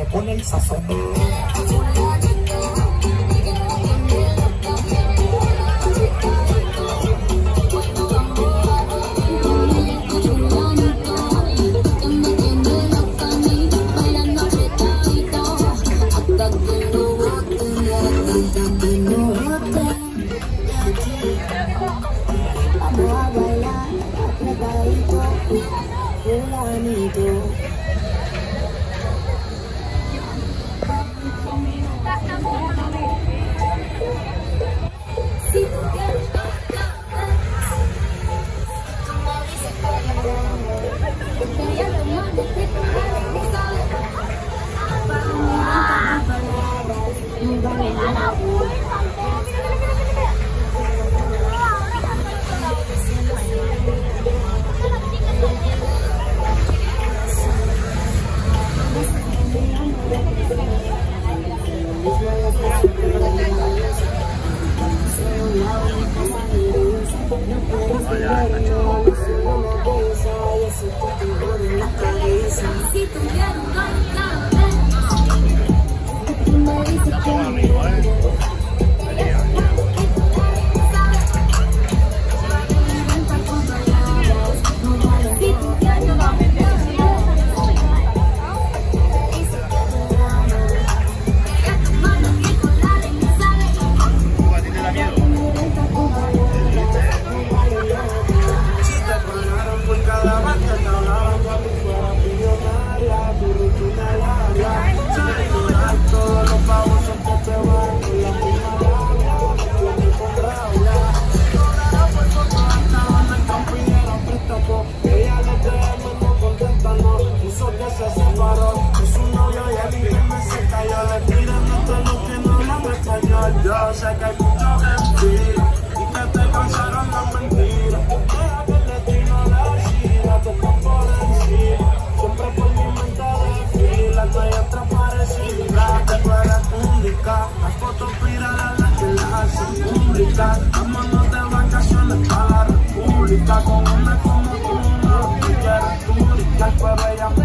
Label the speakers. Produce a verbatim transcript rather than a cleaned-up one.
Speaker 1: pone el sazón.
Speaker 2: Yo sé que hay muchos mentiras y que te cansaron las mentiras. Deja que el destino decida, tú estás por encima. Siempre por mi mente desfila, no hay otra parecida. Que tú eres única, las fotos virales las que las hacen públicas. Vámonos de vacaciones para la república, con una como tú no quieres túnica, pero ella